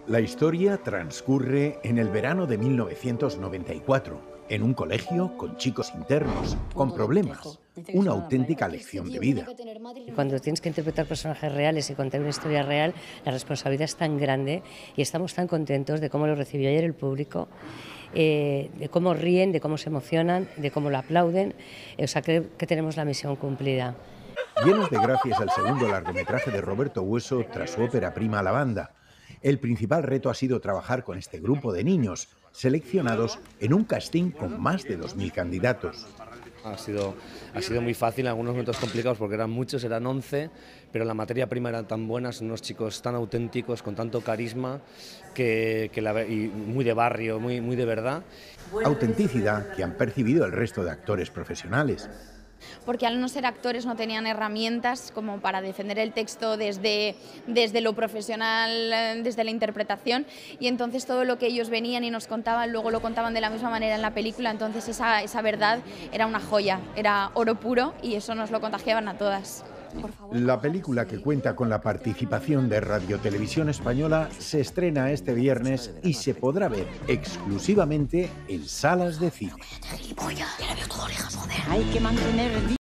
La historia transcurre en el verano de 1994, en un colegio con chicos internos, con problemas, una auténtica lección de vida. Cuando tienes que interpretar personajes reales y contar una historia real, la responsabilidad es tan grande y estamos tan contentos de cómo lo recibió ayer el público, de cómo ríen, de cómo se emocionan, de cómo lo aplauden. O sea, creo que tenemos la misión cumplida. Llenos de gracias al segundo largometraje de Roberto Hueso tras su ópera prima La Banda. El principal reto ha sido trabajar con este grupo de niños, seleccionados en un casting con más de 2000 candidatos. Ha sido muy fácil, en algunos momentos complicados porque eran muchos, eran 11, pero la materia prima era tan buena, son unos chicos tan auténticos, con tanto carisma, y muy de barrio, muy de verdad. Autenticidad que han percibido el resto de actores profesionales. Porque al no ser actores no tenían herramientas como para defender el texto desde lo profesional, desde la interpretación, y entonces todo lo que ellos venían y nos contaban, luego lo contaban de la misma manera en la película, entonces esa verdad era una joya, era oro puro y eso nos lo contagiaban a todas. La película, que cuenta con la participación de Radio Televisión Española, se estrena este viernes y se podrá ver exclusivamente en salas de cine. Hay que mantener